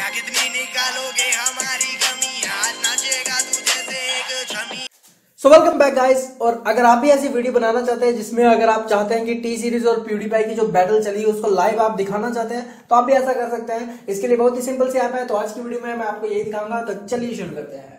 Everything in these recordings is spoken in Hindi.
कितनी निकालोगे हमारी कमी, आज नाचेगा तू जैसे एक शमी। So welcome back guys. और अगर आप भी ऐसी वीडियो बनाना चाहते हैं जिसमें अगर आप चाहते हैं कि टी सीरीज और प्यूडीपाई की जो बैटल चली है उसको लाइव आप दिखाना चाहते हैं तो आप भी ऐसा कर सकते हैं। इसके लिए बहुत ही सिंपल सी ऐप है। तो आज की वीडियो में मैं आपको यही दिखाऊंगा, तो चलिए शुरू करते हैं।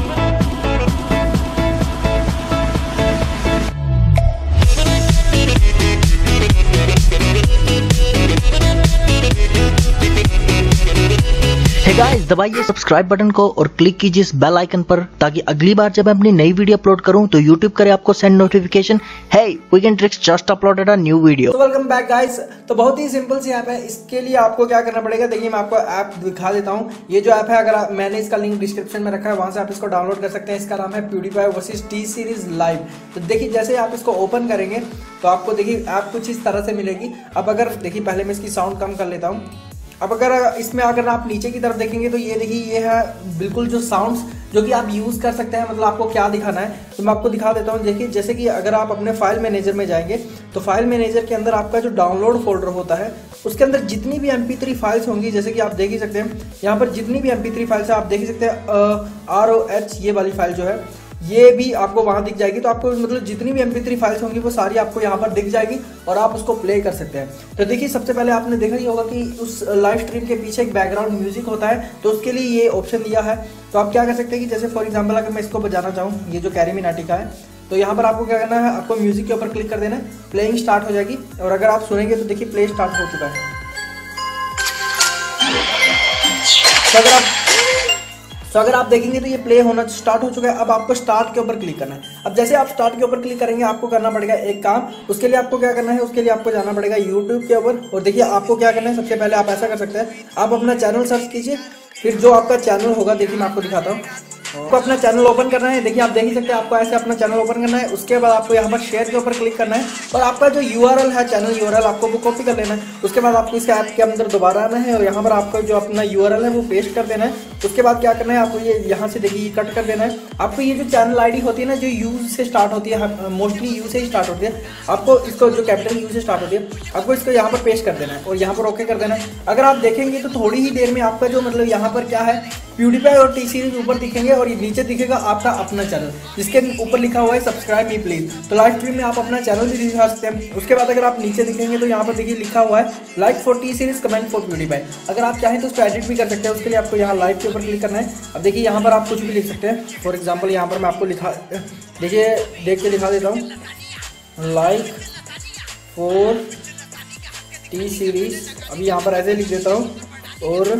हे गाइस, दबाइए सब्सक्राइब बटन को और क्लिक कीजिए इस बेल आइकन पर ताकि अगली बार जब मैं अपनी नई वीडियो अपलोड करूं तो YouTube करे आपको send notification. Hey weekend tricks just uploaded a new video. तो वेलकम बैक गाइस। तो बहुत ही सिंपल सी ऐप है। इसके लिए आपको क्या करना पड़ेगा, देखिए मैं आपको ऐप दिखा देता हूं। ये जो ऐप है, अगर मैंने इसका लिंक डिस्क्रिप्शन में रखा है, वहां से आप इसको डाउनलोड कर सकते हैं। इसका नाम है PewDiePie versus T series live. तो देखिए जैसे आप इसको ओपन करेंगे तो आपको देखिए ऐप कुछ इस तरह से मिलेगी। अब अगर देखिए पहले मैं इसकी साउंड कम कर लेता हूँ। अब अगर इसमें अगर आप नीचे की तरफ देखेंगे तो ये देखिए ये है बिल्कुल जो साउंड्स जो कि आप यूज़ कर सकते हैं। मतलब आपको क्या दिखाना है तो मैं आपको दिखा देता हूँ। देखिए जैसे कि अगर आप अपने फाइल मैनेजर में जाएंगे तो फाइल मैनेजर के अंदर आपका जो डाउनलोड फोल्डर होता है उसके अंदर जितनी भी MP3 फाइल्स होंगी, जैसे कि आप देख ही सकते हैं यहाँ पर जितनी भी MP3 फाइल्स है आप देख ही सकते हैं। ROH ये वाली फाइल जो है ये भी आपको वहां दिख जाएगी। तो आपको मतलब जितनी भी MP3 फाइल्स होंगी वो सारी आपको यहाँ पर दिख जाएगी और आप उसको प्ले कर सकते हैं। तो देखिए सबसे पहले आपने देखा ही होगा कि उस लाइव स्ट्रीम के पीछे एक बैकग्राउंड म्यूजिक होता है, तो उसके लिए ये ऑप्शन दिया है। तो आप क्या कर सकते हैं कि जैसे फॉर एग्जाम्पल अगर मैं इसको बजाना चाहूँ, ये जो कैरी मिनाटी का है, तो यहाँ पर आपको क्या करना है, आपको म्यूजिक के ऊपर क्लिक कर देना है, प्लेइंग स्टार्ट हो जाएगी। और अगर आप सुनेंगे तो देखिए प्ले स्टार्ट हो चुका है। तो अगर आप देखेंगे तो ये प्ले होना स्टार्ट हो चुका है। अब आपको स्टार्ट के ऊपर क्लिक करना है। अब जैसे आप स्टार्ट के ऊपर क्लिक करेंगे आपको करना पड़ेगा एक काम। उसके लिए आपको क्या करना है, उसके लिए आपको जाना पड़ेगा YouTube के ऊपर। और देखिए आपको क्या करना है, सबसे पहले आप ऐसा कर सकते हैं, आप अपना चैनल सर्च कीजिए। फिर जो आपका चैनल होगा, देखिए मैं आपको दिखाता हूँ। आपको अपना चैनल ओपन करना है। देखिए आप देख ही सकते हैं, आपको ऐसे अपना चैनल ओपन करना है। उसके बाद आपको यहाँ पर शेयर के ऊपर क्लिक करना है और आपका जो URL है, चैनल URL आपको वो कॉपी कर लेना है। उसके बाद आपको इस ऐप के अंदर दोबारा आना है और यहाँ पर आपका जो अपना URL है वो पेस्ट कर देना है। उसके बाद क्या करना है, आपको ये यहाँ से देखिए कट कर देना है। आपको ये जो चैनल ID होती है ना, जो यूज से स्टार्ट होती है, मोस्टली यू से ही स्टार्ट होती है, आपको इसको जो कैपिटल यू से स्टार्ट होती है आपको इसको यहाँ पर पेस्ट कर देना है और यहाँ पर ओके कर देना है। अगर आप देखेंगे तो थोड़ी ही देर में आपका जो मतलब यहाँ पर क्या है, प्यूडीपाई और टी सीरीज ऊपर दिखेंगे और ये नीचे दिखेगा आपका अपना चैनल, जिसके ऊपर लिखा हुआ है सब्सक्राइब मी प्लीज। तो लाइव स्ट्रीम में आप अपना चैनल भी दिखा सकते हैं। उसके बाद अगर आप नीचे दिखेंगे तो यहाँ पर देखिए लिखा हुआ है like for T series, comment for PewDiePie. अगर आप चाहें तो उसको एडिट भी कर सकते हैं। उसके लिए आपको यहाँ लाइव के ऊपर क्लिक करना है। अब देखिए यहाँ पर आप कुछ भी लिख सकते हैं। फॉर एग्जाम्पल यहाँ पर मैं आपको लिखा देखिए देख के दिखा देता हूँ, लाइक फॉर टी सीरीज। अभी यहाँ पर ऐसे लिख देता हूँ और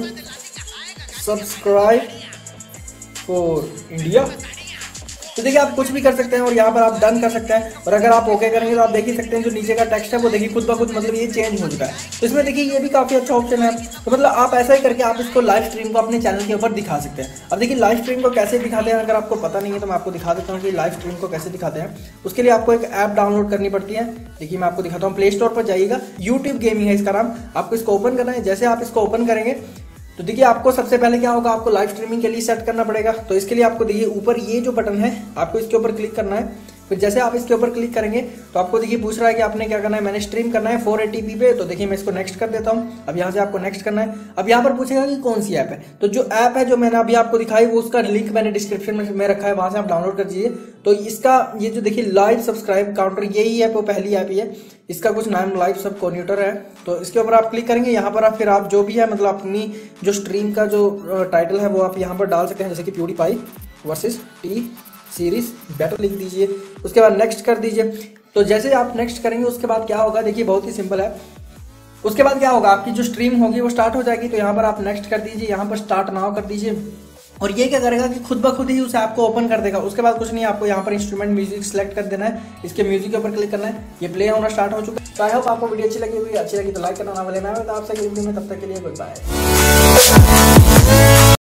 सब्सक्राइब फॉर इंडिया। तो देखिए आप कुछ भी कर सकते हैं और यहाँ पर आप डन कर सकते हैं। और अगर आप ओके करेंगे तो आप देख ही सकते हैं जो नीचे का टेक्स्ट है वो देखिए खुद ब खुद मतलब ये चेंज हो चुका है। तो इसमें देखिए ये भी काफ़ी अच्छा ऑप्शन है। तो मतलब आप ऐसा ही करके आप इसको लाइव स्ट्रीम को अपने चैनल के ऊपर दिखा सकते हैं। अब देखिए लाइव स्ट्रीम को कैसे दिखाते हैं, अगर आपको पता नहीं है तो मैं आपको दिखा देता हूँ कि लाइव स्ट्रीम को कैसे दिखाते हैं। उसके लिए आपको एक ऐप डाउनलोड करनी पड़ती है। देखिए मैं आपको दिखाता हूँ, प्ले स्टोर पर जाइएगा, यूट्यूब गेमिंग है इसका नाम। आपको इसको ओपन करना है। जैसे आप इसको ओपन करेंगे तो देखिए आपको सबसे पहले क्या होगा, आपको लाइव स्ट्रीमिंग के लिए सेट करना पड़ेगा। तो इसके लिए आपको देखिए ऊपर ये जो बटन है आपको इसके ऊपर क्लिक करना है। फिर जैसे आप इसके ऊपर क्लिक करेंगे तो आपको देखिए पूछ रहा है कि आपने क्या करना है, मैंने स्ट्रीम करना है 480p पे। तो देखिए मैं इसको नेक्स्ट कर देता हूँ। अब यहाँ से आपको नेक्स्ट करना है। अब यहाँ पर पूछेगा कि कौन सी ऐप है। तो जो ऐप है जो मैंने अभी आपको दिखाई वो उसका लिंक मैंने डिस्क्रिप्शन में रखा है, वहां से आप डाउनलोड कर दीजिए। तो इसका ये जो देखिए लाइव सब्सक्राइब काउंटर यही ऐप, वो पहली ऐप ही है। इसका कुछ नाम लाइव सब कॉन्यूटर है। तो इसके ऊपर आप क्लिक करेंगे। यहाँ पर आप फिर आप जो भी है मतलब अपनी जो स्ट्रीम का जो टाइटल है वो आप यहाँ पर डाल सकते हैं, जैसे कि PewDiePie versus T series battle लिख दीजिए। उसके बाद नेक्स्ट कर दीजिए। तो जैसे आप नेक्स्ट करेंगे उसके बाद क्या होगा, देखिए बहुत ही सिंपल है। उसके बाद क्या होगा, आपकी जो स्ट्रीम होगी वो स्टार्ट हो जाएगी। तो यहाँ पर आप नेक्स्ट कर दीजिए, यहाँ पर स्टार्ट नाउ कर दीजिए और ये क्या करेगा कि खुद ब खुद ही उस ऐप को ओपन कर देगा। उसके बाद कुछ नहीं, आपको यहाँ पर इंस्ट्रूमेंट म्यूजिक सेलेक्ट कर देना है, इसके म्यूजिक के ऊपर क्लिक करना है, ये प्ले होना स्टार्ट हो चुका है। तो आई होप आपको वीडियो अच्छी लगी तो लाइक करना ना भूलें। मैं आपसे अगली वीडियो में, तब तक के लिए गुड बाय।